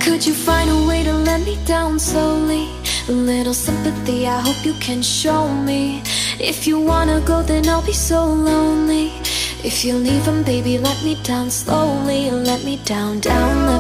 Could you find a way to let me down slowly? A little sympathy, I hope you can show me. If you wanna go, then I'll be so lonely. If you're leaving, baby, let me down slowly. Let me down, down, let